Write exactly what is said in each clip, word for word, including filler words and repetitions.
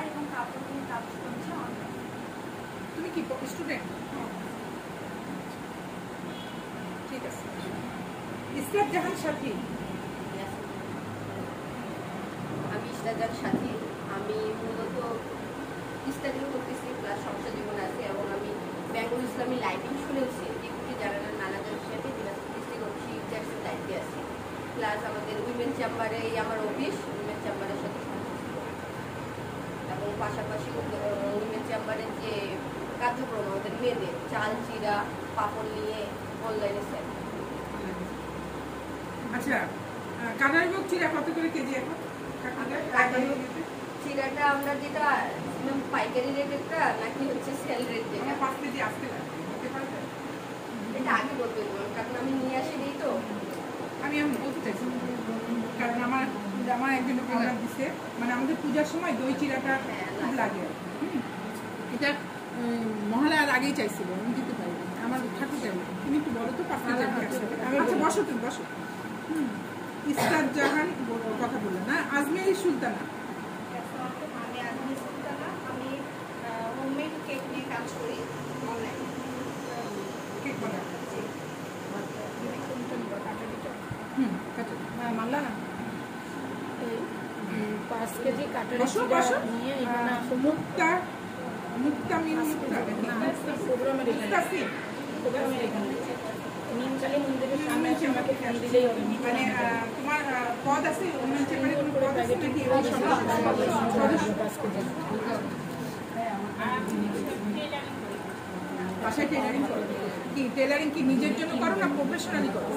এবং কাপড় নিয়ে কাজ করছে অনলাইন। তুমি কি স্টুডেন্ট? ঠিক আছে। ইসরাত জাহান সাথী। আমি ইসরাত জাহান সাথী। আমি মূলত স্টাডি করতেছি, প্লাস সংসার জীবন আছে, এবং আমি বেঙ্গল ইসলামী লাইফ ইন্স্যুরেন্সে ডিপুটি জেনারেল ম্যানেজার হিসেবে দিনাজপুর ডিস্ট্রিক্ট অফিস ট্যাক্সের দায়িত্বে আছি। প্লাস আমাদের উইমেন চেম্বারে আমার অফিস, উইমেন চেম্বারের সাথে সংযুক্ত, এবং পাশাপাশি উইমেন চেম্বারের যে কার্যক্রম আমাদের মেয়েদের চাল চিরা পাপড় নিয়ে অনলাইনে সেল। আচ্ছা, কাঁঠালভোগ চিরা কত করে কেজি এখন? চিরাটা আমরা যেটা পাইকারি রেট একটা নাকি হচ্ছে সেল রেট যেটা পাঁচ কেজি আসতে পারবে? এটা আগে বলতে দেবেন, কারণ আমি নিয়ে আসি দিই তো। আমি আমি বলতে চাইছি, কারণ আমার আমার একজন অর্ডার দিচ্ছে, মানে আমাদের পূজার সময় দই চিরাটা খুব লাগে। এটা মহালয়ার আগেই চাইছিল, আমি দিতে পারি আমার ঠাকুর যাবে। তুমি একটু বলো তো পাঁচ কেজি। আচ্ছা বসো তুমি বসো। হুম, ইসরাত জাহান কথা বললো না, আজমেরি সুলতানা। আমি আজমেরি সুলতানা। আমি হোমমেড কেক নিয়ে কাজ করি অনলাইন। কেক বানাই। হুম, মানলা না পাঁচ কেজি কাটারি নিয়ে মুক্তা মুক্তা মিন মুক্তা প্রোগ্রামের এখানে প্রোগ্রামের এখানে নিমকালী মন্দিরের সামনে আছে, আমাকে ফোন দিলেই হবে। মানে তোমার পদ আছে উন্নয়ন চেম্বারে কোনো পদ আছে নাকি? বাসায় টেলারিং করো কি? টেলারিং কি নিজের জন্য করো না প্রফেশনালি করো?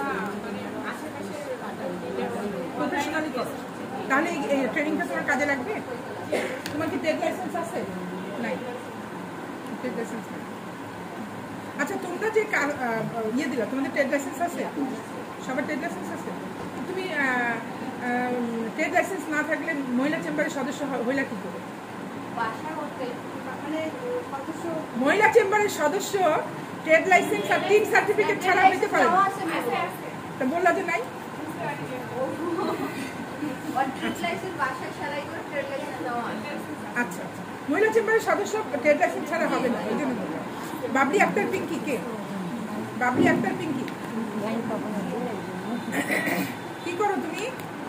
প্রফেশনালি করো। তাহলে এই ট্রেনিংটা তোমার কাজে লাগবে। তোমার কি ট্রেড লাইসেন্স আছে? নাই, ট্রেড লাইসেন্স নাই। আচ্ছা, তোমরা যে ইয়ে দিলা, তোমাদের ট্রেড লাইসেন্স আছে? সবার ট্রেড লাইসেন্স আছে? তুমি ট্রেড লাইসেন্স না থাকলে মহিলা চেম্বারের সদস্য হইলা কি করে? মহিলা চেম্বারের সদস্য ট্রেড লাইসেন্স আর টিন সার্টিফিকেট ছাড়া হইতে পারে না। তা বললা যে নাই। আচ্ছা, মহিলা চেম্বারের সদস্য ট্রেড লাইসেন্স ছাড়া হবে না, এই জন্য বললাম। বাবলি আক্তার পিঙ্কি কে? বাবলি আক্তার পিঙ্কি কি করো তুমি?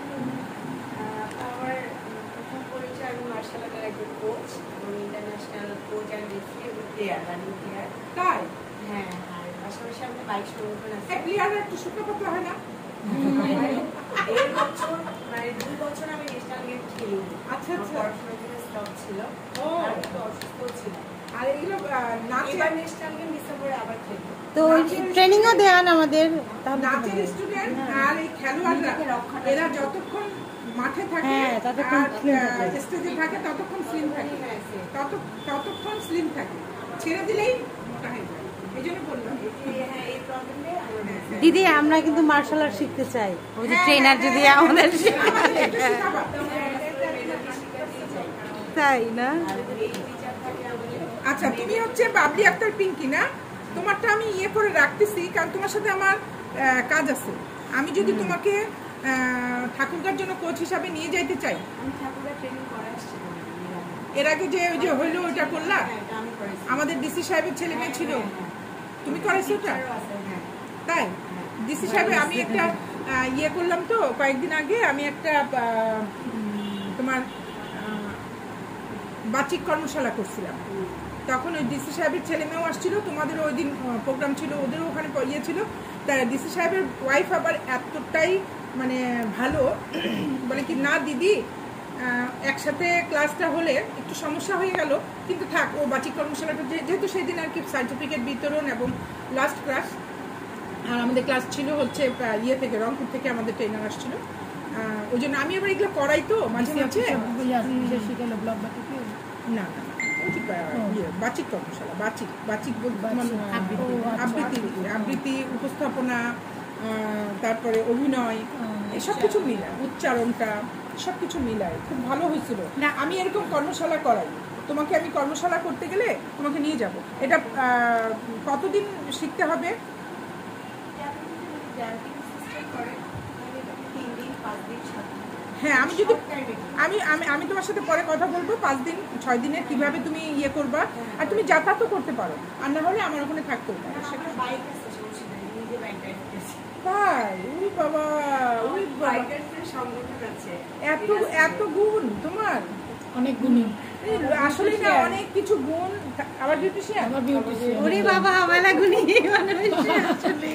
আমার প্রথম পরিচয়, আমি মার্শাল আর্টের একজন কোচ, এবং international coach and player running player. তাই? হ্যাঁ, আর পাশাপাশি আমাদের বাইক সংগঠন আছে। প্লেয়ার একটু শুকনো পাতলা হয় না? দেড় বছর মানে দুই বছর আমি ন্যাশনাল গেম খেলি। আচ্ছা আচ্ছা, পড়াশোনার জন্য স্টপ ছিল, ও একটু অসুস্থ ছিল। আর এগুলো নাচের ন্যাশনাল গেম ডিসেম্বরে আবার খেলবো। তো ট্রেনিংও দেন আমাদের। নাচের স্টুডেন্ট আর এই খেলোয়াড়রা এরা যতক্ষণ মাঠে থাকে আর স্টেজে থাকে ততক্ষণ স্লিম থাকে, তত ততক্ষণ স্লিম থাকে, ছেড়ে দিলেই মোটা হয়ে যায়। এই জন্য বললাম। দিদি, আমরা কিন্তু মার্শাল আর্ট শিখতে চাই, ওই যে ট্রেনার যদি আমাদের তাই না। আচ্ছা, তুমি হচ্ছে বাবলি আক্তার পিঙ্কি না? তোমারটা আমি ইয়ে করে রাখতেছি, কারণ তোমার সাথে আমার কাজ আছে। আমি যদি তোমাকে ঠাকুরগার জন্য কোচ হিসাবে নিয়ে যাইতে চাই। এর আগে যে ওই যে হইলো ওইটা করলা, আমাদের ডিসি সাহেবের ছেলে মেয়ে ছিল, তুমি করাইছো ওটা? তাই? ডিসি সাহেবের আমি একটা ইয়ে করলাম তো কয়েকদিন আগে, আমি একটা তোমার বাচিক কর্মশালা করছিলাম। তখন ওই ডিসি সাহেবের ছেলে মেয়েও আসছিল, তোমাদেরও ওই দিন প্রোগ্রাম ছিল, ওদেরও ওখানে ইয়ে ছিল। তাই ডিসি সাহেবের ওয়াইফ আবার এতটাই মানে ভালো, বলে কি না দিদি একসাথে ক্লাসটা হলে একটু সমস্যা হয়ে গেল, কিন্তু থাক, ও বাচিক কর্মশালাটা যেহেতু সেই দিন আর কি সার্টিফিকেট বিতরণ এবং লাস্ট ক্লাস, আর আমাদের ক্লাস ছিল হচ্ছে ইয়ে থেকে, রংপুর থেকে আমাদের ট্রেনার আসছিল, ওই জন্য আমি আবার এগুলো করাই তো মাঝে মাঝে। না না, বাচিক কর্মশালা, বাচিক বাচিক আবৃত্তি আবৃত্তি উপস্থাপনা, তারপরে অভিনয়, এসব কিছু মিলায়, উচ্চারণটা সব কিছু মিলায়, খুব ভালো হয়েছিল না। আমি এরকম কর্মশালা করাই, তোমাকে আমি কর্মশালা করতে গেলে তোমাকে নিয়ে যাব। এটা কতদিন শিখতে হবে? হ্যাঁ আমি যদি আমি আমি আমি তোমার সাথে পরে কথা বলবো পাঁচ দিন ছয় দিনের কিভাবে তুমি ইয়ে করবা, আর তুমি যাতায়াতও করতে পারো, আর না হলে আমার ওখানে থাকতেও পারো। আমার বাইক আছে, সমস্যা নেই, নিজে বাইক ড্রাইভ করছি। তাই? উই বাবা, উই বাবা, বাইকের সংগঠন আছে। এত এত গুণ তোমার, অনেক গুণী। এই আসলে না অনেক কিছু গুণ। আবার বিউটিশিয়ান, আমার বিউটিশিয়ান। ওরে বাবা হাওয়ালা গুনি আসলে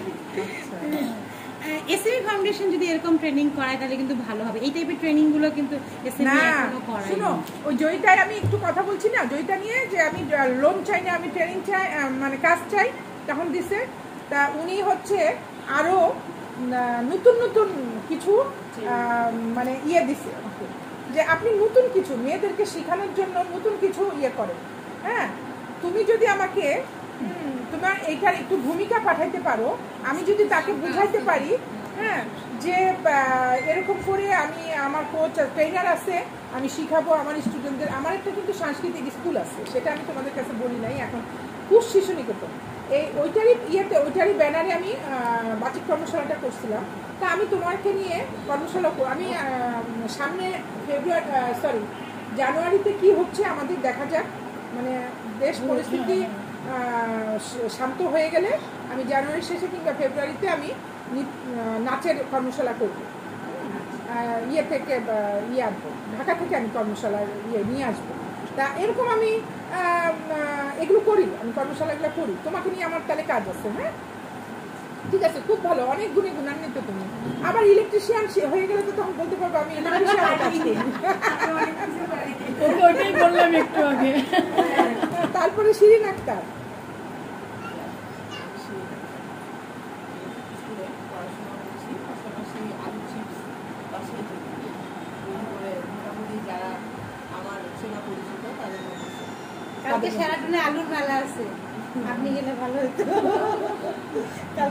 এসএমই ফাউন্ডেশন যদি এরকম ট্রেনিং করায় তাহলে কিন্তু ভালো হবে। এই টাইপের ট্রেনিং গুলো কিন্তু এসএমই না এখনো করায়। শুনো, ওই জয়িতায় আমি একটু কথা বলছি না, জয়িতা নিয়ে যে আমি লোন চাই না, আমি ট্রেনিং চাই, আহ, মানে কাজ চাই, তখন দিছে। তা উনি হচ্ছে আরো আহ, নতুন নতুন কিছু আহ, মানে ইয়ে দিছে আমাকে, যে আপনি নতুন কিছু মেয়েদেরকে শেখানোর জন্য নতুন কিছু ইয়ে করেন। হ্যাঁ, তুমি যদি আমাকে হুম, তোমার এইটার একটু ভূমিকা পাঠাইতে পারো, আমি যদি তাকে বুঝাইতে পারি, হ্যাঁ, যে আহ, এরকম করে আমি আমার কোচ ট্রেনার আছে, আমি শিখাবো আমার স্টুডেন্টদের। আমার একটা কিন্তু সাংস্কৃতিক স্কুল আছে, সেটা আমি তোমাদের কাছে বলি নাই এখন, খুব শিশু নিকেতন। এই ওইটারই ইয়েতে ওইটারই ব্যানারে আমি আহ, বাচিক কর্মশালাটা করছিলাম। তা আমি তোমাকে নিয়ে কর্মশালা কর- আমি আহ, সামনে ফেব্রুয়ারি সরি জানুয়ারিতে কি হচ্ছে আমাদের দেখা যাক, মানে দেশ পরিস্থিতি আহ, শান্ত হয়ে গেলে আমি জানুয়ারির শেষে কিংবা ফেব্রুয়ারিতে আমি নি- আহ, নাচের কর্মশালা করব। আহ, ইয়ে থেকে বা ইয়ে আনবো, ঢাকা থেকে আমি কর্মশালা ইয়ে নিয়ে আসবো। তা এরকম আমি আহ, আহ, এগুলো করি, আমি কর্মশালাগুলো করি। তোমাকে নিয়ে আমার তাহলে কাজ আছে। হ্যাঁ ঠিক আছে, খুব ভালো, অনেক গুণে গুণান্বিত তুমি। আবার ইলেকট্রিশিয়ান হয়ে গেলে তো তখন বলতে পারবো আমি ইলেকট্রিশিয়ান কাজ করি। ওকে ওইটাই বললাম একটু আগে। তারপরে শিরিন আক্তার, স্কুলে পড়াশোনা করছি, পাশাপাশি আলু চিপস বাসায় তৈরি করি। তৈরি করে মোটামুটি যারা আমার চেনা পরিচিত তাদের মধ্যে কালকে সেরাটনে আলুর মেলা আছে, আপনি গেলে ভালো হতো।